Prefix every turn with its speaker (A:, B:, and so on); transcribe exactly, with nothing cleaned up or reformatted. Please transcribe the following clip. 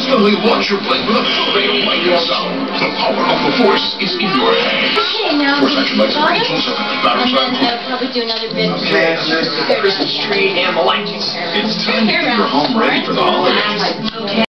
A: Suddenly launch your plane with a fatal lightning sound. The power of the Force is in your hands.
B: Okay, now
A: Force action lights and range also battle
B: and
A: sound.
B: then I'll probably do another bit.
A: Okay, there's the Christmas tree and the lights. It's time to get your home ready for the holidays.
B: Okay.